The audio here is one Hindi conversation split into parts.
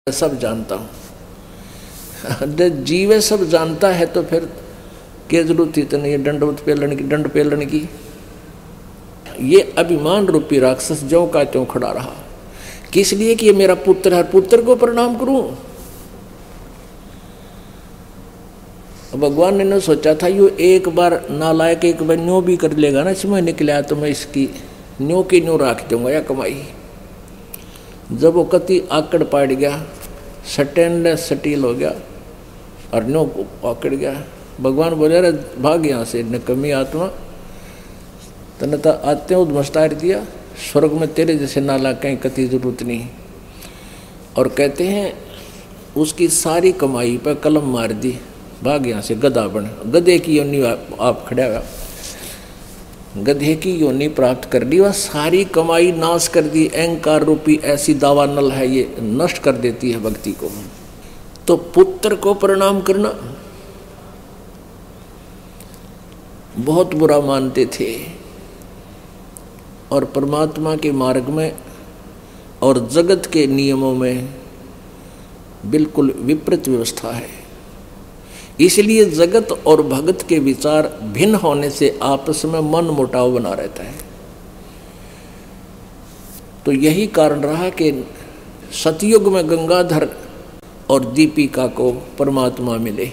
सब जानता हूँ। जीवे सब जानता है तो फिर क्या जरूरत इतनी दंडवत पेलन की, दंड पेलन की। ये अभिमान रूपी राक्षस ज्यों का त्यों खड़ा रहा। किस लिए कि ये मेरा पुत्र है, पुत्र को प्रणाम करूं। भगवान ने न सोचा था यो एक बार नालायक एक बार न्यो भी कर लेगा ना, इसमें निकला तो मैं इसकी न्यो की न्यो रख दूंगा या कमाई। जब वो कति आकड़ पाट गया, स्टेनलेस स्टील हो गया और न्यो आकड़ गया, भगवान बोले अरे भाग यहाँ से निकम्मी आत्मा, तने तो आते उद्मस्तार दिया, स्वर्ग में तेरे जैसे नाला कहीं कति जरूरत नहीं। और कहते हैं उसकी सारी कमाई पर कलम मार दी, भाग यहाँ से, गधा बन, गधे की योनि आप खड़ा हुआ, गधे की योनि प्राप्त कर दी, वह सारी कमाई नाश कर दी। अहंकार रूपी ऐसी दावानल है, ये नष्ट कर देती है भक्ति को। तो पुत्र को प्रणाम करना बहुत बुरा मानते थे और परमात्मा के मार्ग में और जगत के नियमों में बिल्कुल विपरीत व्यवस्था है। इसलिए जगत और भगत के विचार भिन्न होने से आपस में मन मुटाव बना रहता है। तो यही कारण रहा कि सतयुग में गंगाधर और दीपिका को परमात्मा मिले,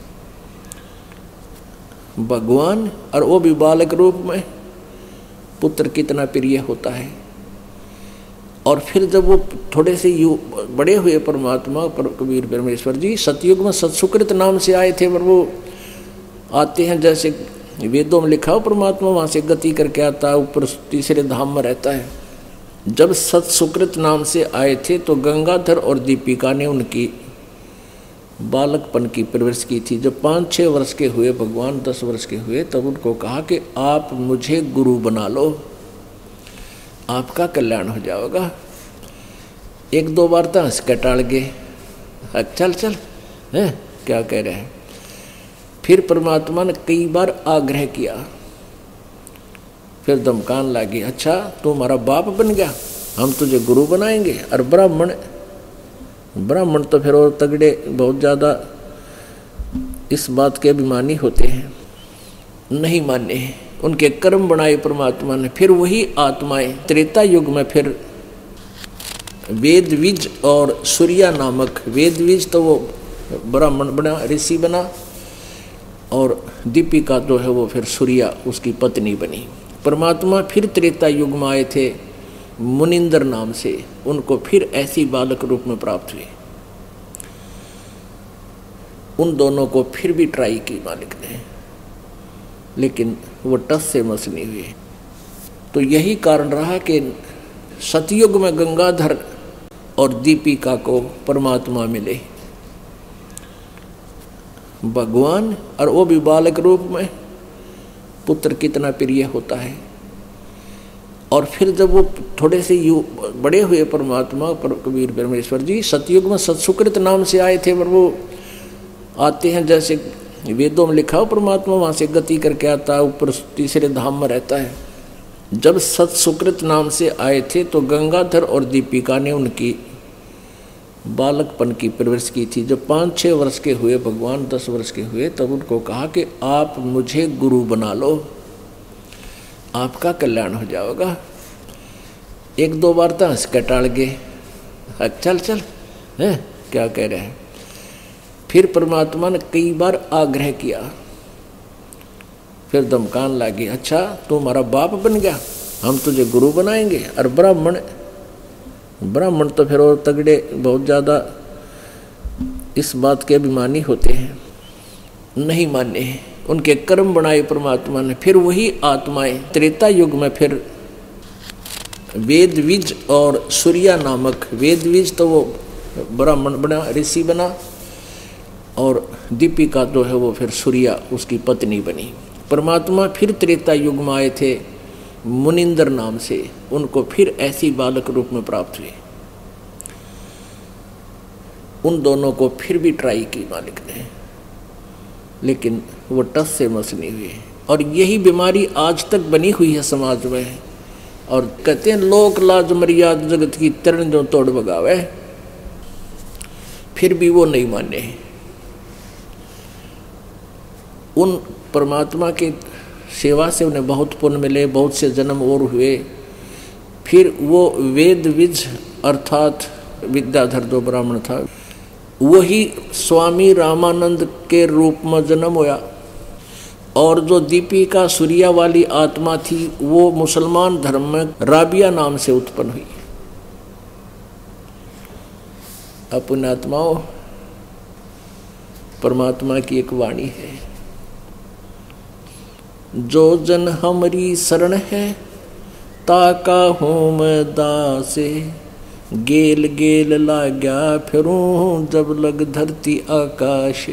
भगवान, और वो भी बालक रूप में। पुत्र कितना प्रिय होता है। और फिर जब वो थोड़े से बड़े हुए परमात्मा कबीर परमेश्वर जी सतयुग में सत्सुकृत नाम से आए थे, पर वो आते हैं जैसे वेदों में लिखा हो परमात्मा वहाँ से गति करके आता है, ऊपर तीसरे धाम में रहता है। जब सत्सुकृत नाम से आए थे तो गंगाधर और दीपिका ने उनकी बालकपन की परवरिश की थी। जब 5-6 वर्ष के हुए, भगवान 10 वर्ष के हुए, तब उनको कहा कि आप मुझे गुरु बना लो, आपका कल्याण हो जाएगा। 1-2 बार तो हंस के टाल गए, चल चल है क्या कह रहे हैं। फिर परमात्मा ने कई बार आग्रह किया, फिर धमकान लगी, अच्छा तू हमारा बाप बन गया, हम तुझे गुरु बनाएंगे। और ब्राह्मण तो फिर और तगड़े बहुत ज़्यादा इस बात के अभिमानी होते हैं, नहीं माने, उनके कर्म बनाए परमात्मा ने। फिर वही आत्माएं त्रेता युग में फिर वेदविज और सूर्या नामक, वेदविज तो वो ब्राह्मण बना, ऋषि बना, और दीपिका जो है वो फिर सूर्या उसकी पत्नी बनी। परमात्मा फिर त्रेता युग में आए थे मुनिंदर नाम से, उनको फिर ऐसी बालक रूप में प्राप्त हुए। उन दोनों को फिर भी ट्राई की मालिक ने, लेकिन वो टस से मस नहीं हुए। तो यही कारण रहा कि सतयुग में गंगाधर और दीपिका को परमात्मा मिले, भगवान, और वो भी बालक रूप में। पुत्र कितना प्रिय होता है। और फिर जब वो थोड़े से बड़े हुए परमात्मा कबीर परमेश्वर जी सतयुग में सत्सुकृत नाम से आए थे, पर वो आते हैं जैसे वेदों में लिखा हो परमात्मा वहाँ से गति करके आता है, ऊपर तीसरे धाम में रहता है। जब सत्सुकृत नाम से आए थे तो गंगाधर और दीपिका ने उनकी बालकपन की परवरिश की थी। जब 5-6 वर्ष के हुए, भगवान 10 वर्ष के हुए, तब उनको कहा कि आप मुझे गुरु बना लो, आपका कल्याण हो जाएगा। 1-2 बार तो हंस के टाल गए, चल चल है क्या कह रहे हैं। फिर परमात्मा ने कई बार आग्रह किया, फिर धमकान लगी, अच्छा तू हमारा बाप बन गया, हम तुझे गुरु बनाएंगे। और ब्राह्मण तो फिर और तगड़े बहुत ज़्यादा इस बात के अभिमानी होते हैं, नहीं माने, उनके कर्म बनाए परमात्मा ने। फिर वही आत्माएं त्रेता युग में फिर वेदविज और सूर्या नामक, वेदविज तो वो ब्राह्मण बना, ऋषि बना, और दीपिका जो है वो फिर सूर्या उसकी पत्नी बनी। परमात्मा फिर त्रेता युग में आए थे मुनिंदर नाम से, उनको फिर ऐसी बालक रूप में प्राप्त हुए। उन दोनों को फिर भी ट्राई की मालिक ने, लेकिन वो टस से मस नहीं हुए। और यही बीमारी आज तक बनी हुई है समाज में। और कहते हैं लोक लाज मर्याद जगत की तरण जो तोड़ बगावे। फिर भी वो नहीं माने। उन परमात्मा की सेवा से उन्हें बहुत पुण्य मिले, बहुत से जन्म और हुए। फिर वो वेद विज अर्थात विद्याधर जो ब्राह्मण था वही स्वामी रामानंद के रूप में जन्म होया। और जो दीपिका सूर्या वाली आत्मा थी वो मुसलमान धर्म में राबिया नाम से उत्पन्न हुई। अपने आत्माओं, परमात्मा की एक वाणी है, जो जन हमारी शरण है ताका हूँ मैं दासे, गेल गेल लाग्या फिरूं जब लग धरती आकाश।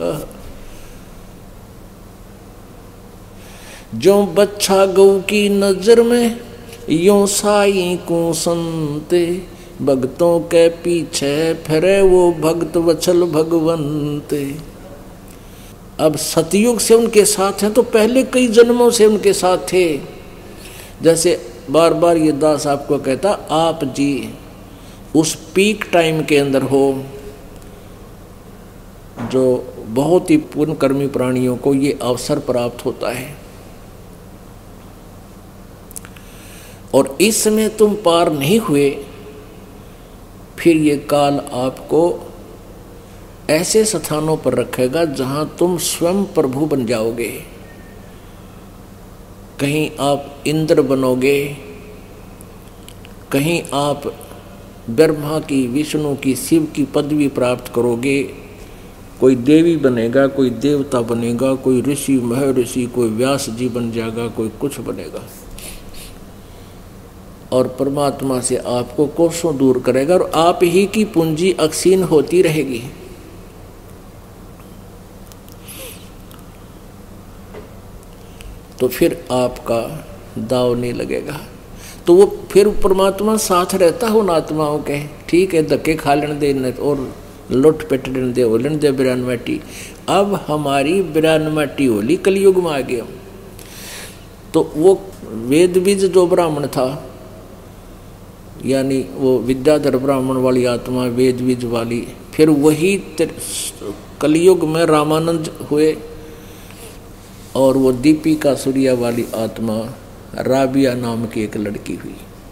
जो बच्चा गऊ की नजर में यूं साई को संते, भक्तों के पीछे फिरे वो भक्त वत्सल भगवंते। अब सतयुग से उनके साथ हैं तो पहले कई जन्मों से उनके साथ थे। जैसे बार बार ये दास आपको कहता, आप जी उस पीक टाइम के अंदर हो जो बहुत ही पुण्यकर्मी प्राणियों को ये अवसर प्राप्त होता है। और इस समय तुम पार नहीं हुए, फिर ये काल आपको ऐसे स्थानों पर रखेगा जहां तुम स्वयं प्रभु बन जाओगे। कहीं आप इंद्र बनोगे, कहीं आप ब्रह्मा की, विष्णु की, शिव की पदवी प्राप्त करोगे। कोई देवी बनेगा, कोई देवता बनेगा, कोई ऋषि महर्षि, कोई व्यास जी बन जाएगा, कोई कुछ बनेगा। और परमात्मा से आपको कोसों दूर करेगा और आप ही की पूंजी अक्षीण होती रहेगी। तो फिर आपका दाव नहीं लगेगा। तो वो फिर परमात्मा साथ रहता हो उन आत्माओं के। ठीक है, धक्के खा लेने दे और लुट पिट लेने दे, हो लेने दे 92। अब हमारी 92 होली कलयुग में आ गए। तो वो वेद बीज जो ब्राह्मण था, यानी वो विद्याधर ब्राह्मण वाली आत्मा वेद बीज वाली, फिर वही कलयुग में रामानंद हुए। और वो दीपिका सूर्या वाली आत्मा राबिया नाम की एक लड़की हुई।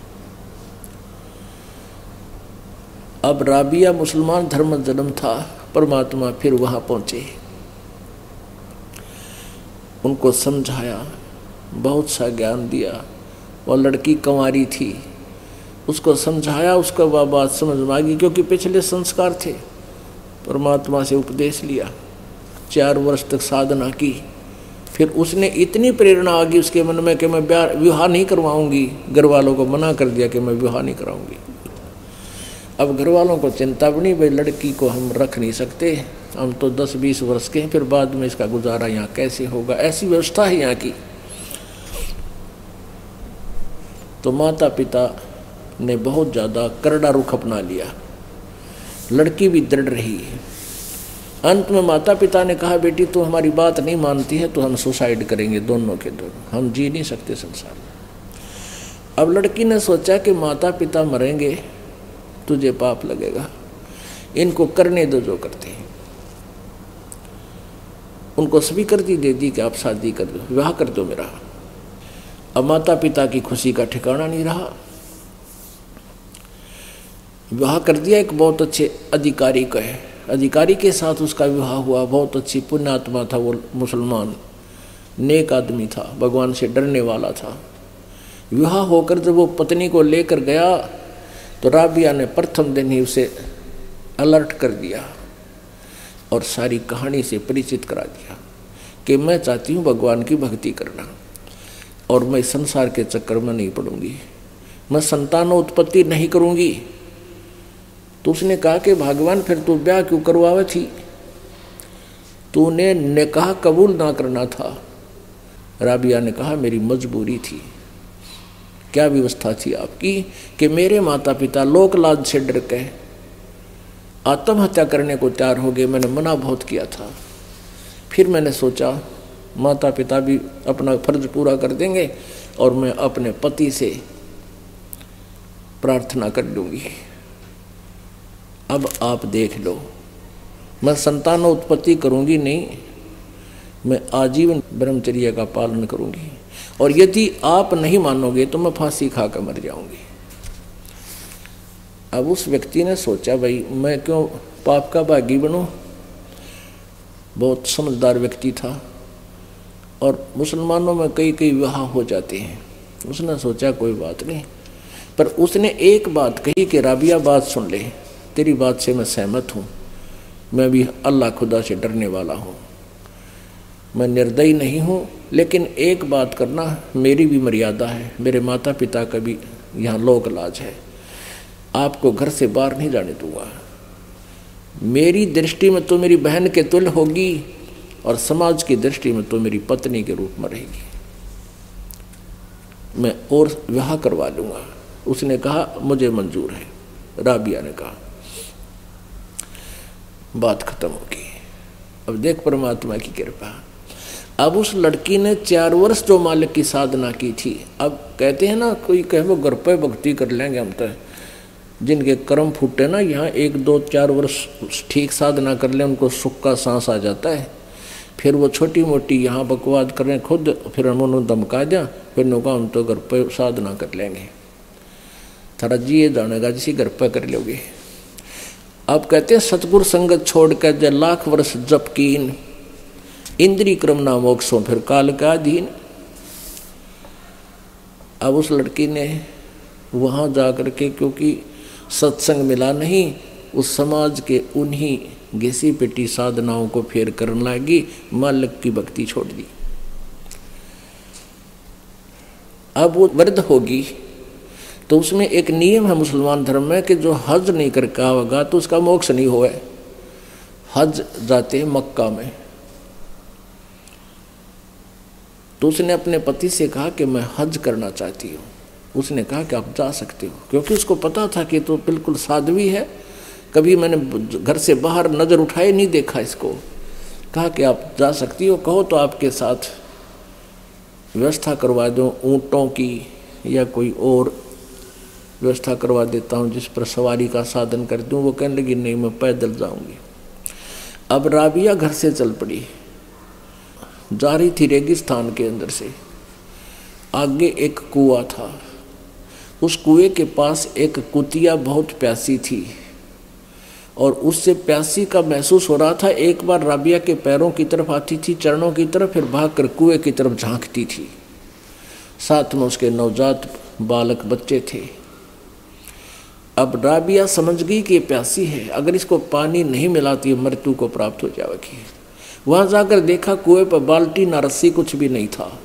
अब राबिया मुसलमान धर्म जन्म था, परमात्मा फिर वहां पहुंचे, उनको समझाया, बहुत सा ज्ञान दिया। वो लड़की कंवारी थी, उसको समझाया, उसका वह बात समझ में आ गई क्योंकि पिछले संस्कार थे। परमात्मा से उपदेश लिया, 4 वर्ष तक साधना की। फिर उसने इतनी प्रेरणा आ गई उसके मन में कि मैं विवाह नहीं करवाऊंगी। घर वालों को मना कर दिया कि मैं विवाह नहीं कराऊंगी। अब घर वालों को चिंता बनी, भाई लड़की को हम रख नहीं सकते, हम तो 10-20 वर्ष के हैं, फिर बाद में इसका गुजारा यहाँ कैसे होगा, ऐसी व्यवस्था है यहाँ की। तो माता पिता ने बहुत ज़्यादा करड़ा रुख अपना लिया। लड़की भी दृढ़ रही। अंत में माता पिता ने कहा, बेटी तू हमारी बात नहीं मानती है तो हम सुसाइड करेंगे, दोनों के दोनों, हम जी नहीं सकते संसार में। अब लड़की ने सोचा कि माता पिता मरेंगे, तुझे पाप लगेगा, इनको करने दो जो करते हैं। उनको स्वीकृति दे दी कि आप शादी कर दो, विवाह कर दो मेरा। अब माता पिता की खुशी का ठिकाना नहीं रहा। विवाह कर दिया एक बहुत अच्छे अधिकारी का है, अधिकारी के साथ उसका विवाह हुआ। बहुत अच्छी पुण्यात्मा था वो, मुसलमान नेक आदमी था, भगवान से डरने वाला था। विवाह होकर जब वो पत्नी को लेकर गया तो राबिया ने प्रथम दिन ही उसे अलर्ट कर दिया और सारी कहानी से परिचित करा दिया कि मैं चाहती हूँ भगवान की भक्ति करना और मैं संसार के चक्कर में नहीं पड़ूंगी, मैं संतानोत्पत्ति नहीं करूँगी। तो उसने कहा कि भगवान फिर तू ब्याह क्यों करवावे थी, तूने निकाह कबूल ना करना था। राबिया ने कहा मेरी मजबूरी थी। क्या व्यवस्था थी आपकी कि मेरे माता पिता लोक लाज से डर के आत्महत्या करने को तैयार हो गए, मैंने मना बहुत किया था। फिर मैंने सोचा माता पिता भी अपना फर्ज पूरा कर देंगे और मैं अपने पति से प्रार्थना कर लूँगी। अब आप देख लो मैं संतानोत्पत्ति करूंगी नहीं, मैं आजीवन ब्रह्मचर्य का पालन करूंगी, और यदि आप नहीं मानोगे तो मैं फांसी खाकर मर जाऊंगी। अब उस व्यक्ति ने सोचा, भाई मैं क्यों पाप का भागी बनूं। बहुत समझदार व्यक्ति था, और मुसलमानों में कई कई विवाह हो जाते हैं। उसने सोचा कोई बात नहीं, पर उसने एक बात कही कि राबिया बात सुन ले, तेरी बात से मैं सहमत हूँ, मैं भी अल्लाह खुदा से डरने वाला हूँ, मैं निर्दयी नहीं हूँ, लेकिन एक बात करना, मेरी भी मर्यादा है, मेरे माता पिता का भी यहाँ लोक लाज है, आपको घर से बाहर नहीं जाने दूंगा। मेरी दृष्टि में तो मेरी बहन के तुल्य होगी, और समाज की दृष्टि में तो मेरी पत्नी के रूप में रहेगी, मैं और विवाह करवा लूँगा। उसने कहा मुझे मंजूर है। राबिया ने कहा, बात खत्म होगी। अब देख परमात्मा की कृपा। अब उस लड़की ने 4 वर्ष जो मालिक की साधना की थी, अब कहते हैं ना, कोई कहे वो घर पे भक्ति कर लेंगे हम तो, जिनके कर्म फूटे ना, यहाँ 1 2 4 वर्ष ठीक साधना कर ले, उनको सुख का सांस आ जाता है। फिर वो छोटी मोटी यहाँ बकवाद करें खुद, फिर उन्होंने धमका दिया, फिर उन्होंने कहा हम तो घर पे साधना कर लेंगे। थारा जी ये जानेगा जिसी घर पे कर लोगे। अब कहते हैं सतगुरु संगत छोड़ कर जब लाख वर्ष जप कीन, इंद्री क्रम ना मोक्षों फिर काल का अधीन। अब उस लड़की ने वहाँ जा कर के, क्योंकि सत्संग मिला नहीं, उस समाज के उन्हीं घिसी पिटी साधनाओं को फेर करने लगी, मालिक की भक्ति छोड़ दी। अब वो वृद्ध होगी तो उसमें एक नियम है मुसलमान धर्म में कि जो हज नहीं करके आवेगा तो उसका मोक्ष नहीं होए। हज जाते मक्का में, तो उसने अपने पति से कहा कि मैं हज करना चाहती हूँ। उसने कहा कि आप जा सकते हो, क्योंकि उसको पता था कि तो बिल्कुल साध्वी है, कभी मैंने घर से बाहर नज़र उठाए नहीं देखा इसको। कहा कि आप जा सकती हो, कहो तो आपके साथ व्यवस्था करवा दूँ ऊँटों की, या कोई और व्यवस्था करवा देता हूँ जिस पर सवारी का साधन कर दूँ। वो कहने लगी नहीं, मैं पैदल जाऊँगी। अब राबिया घर से चल पड़ी, जा रही थी रेगिस्तान के अंदर से। आगे एक कुआं था, उस कुएं के पास एक कुतिया बहुत प्यासी थी, और उससे प्यासी का महसूस हो रहा था। एक बार राबिया के पैरों की तरफ आती थी, चरणों की तरफ, फिर भागकर कुएं की तरफ झांकती थी। साथ में उसके नवजात बालक बच्चे थे। अब राबिया समझ गई कि ये प्यासी है, अगर इसको पानी नहीं मिलाती है मृत्यु को प्राप्त हो जाएगी। वहां जाकर देखा कुएं पर बाल्टी ना रस्सी कुछ भी नहीं था।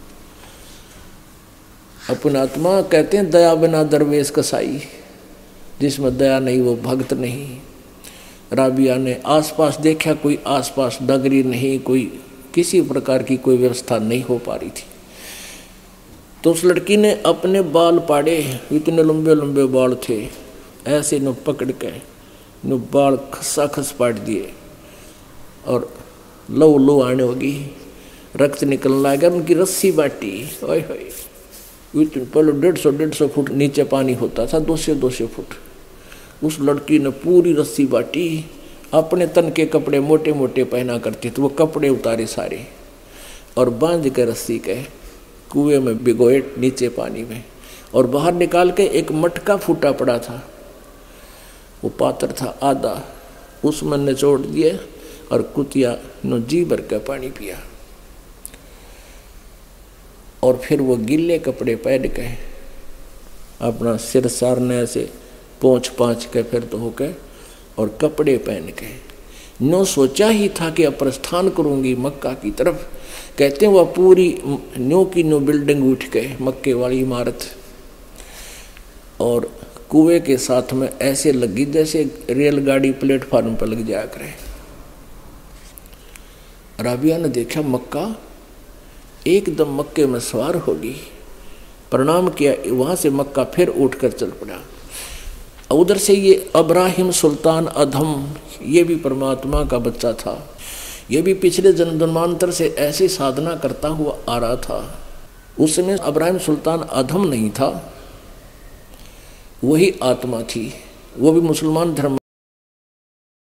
अपना आत्मा कहते हैं दया बिना दरवेश कसाई, जिसमें दया नहीं वो भक्त नहीं। राबिया ने आसपास देखा, कोई आसपास डगरी नहीं, कोई किसी प्रकार की कोई व्यवस्था नहीं हो पा रही थी। तो उस लड़की ने अपने बाल पाड़े, इतने लंबे लंबे बाल थे, ऐसे न पकड़ के न बाल खसा खस पाट दिए, और लो लो आने होगी, रक्त निकलने लगा। उनकी रस्सी बाटी, ओए होए, पहले 150 फुट नीचे पानी होता था, 200 फुट। उस लड़की ने पूरी रस्सी बाटी, अपने तन के कपड़े मोटे मोटे पहना करती, तो वो कपड़े उतारे सारे और बांध के रस्सी के कुएं में भिगोए नीचे पानी में, और बाहर निकाल के एक मटका फूटा पड़ा था, वो पात्र था आधा, उसमें निचोड़ दिए और कुतिया ने जी भर के पानी पिया। और फिर वो गिले कपड़े पहन के अपना सिर सारने ऐसे पोंछ पाँच के फिर धो के और कपड़े पहन के नो सोचा ही था कि अब प्रस्थान करूंगी मक्का की तरफ। कहते हैं वह पूरी न्यू की न्यू बिल्डिंग उठ के मक्के वाली इमारत, और कुएं के साथ में ऐसे लगी जैसे रेलगाड़ी प्लेटफार्म पर लग जाया करे। राबिया ने देखा मक्का, एकदम मक्के में सवार होगी, प्रणाम किया, वहां से मक्का फिर उठकर चल पड़ा। उधर से ये अब्राहिम सुल्तान अधम, ये भी परमात्मा का बच्चा था, ये भी पिछले जन्मांतर से ऐसी साधना करता हुआ आ रहा था। उस समय अब्राहिम सुल्तान अधम नहीं था, वही आत्मा थी, वो भी मुसलमान धर्म